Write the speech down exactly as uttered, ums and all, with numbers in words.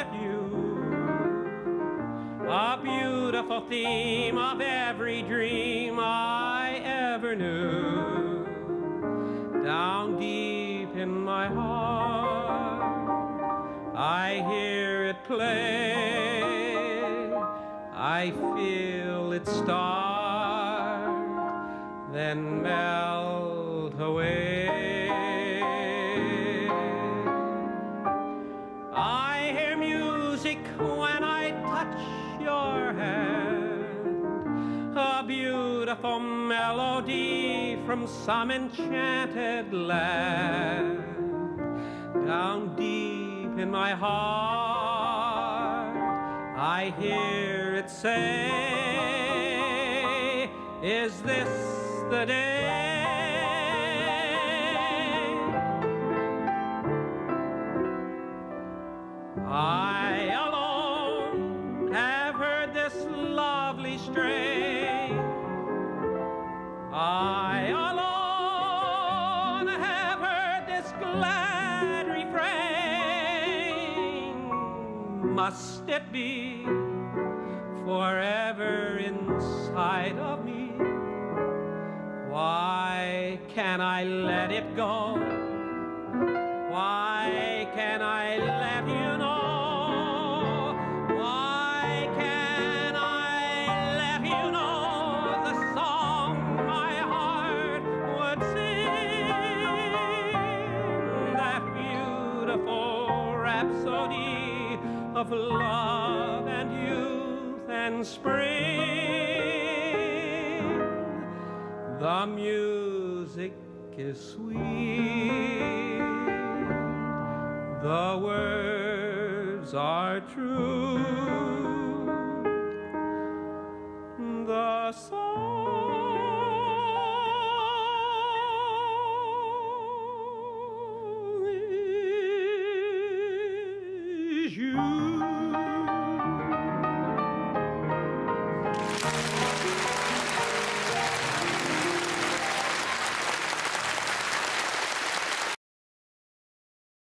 with you, a beautiful theme of every dream I ever knew. Down deep in my heart, I hear it play. I feel it start, then melt away. I hear music when I touch your hand, a beautiful melody from some enchanted land. Down deep in my heart, I hear it say, is this the day? I alone have heard this lovely strain. I alone have heard this glad refrain. Must it be forever inside of me? Why can't I let it go? Why can't I let you know? Why can't I let you know the song my heart would sing? That beautiful rhapsody of love and youth and spring. The music is sweet, the words are true, the song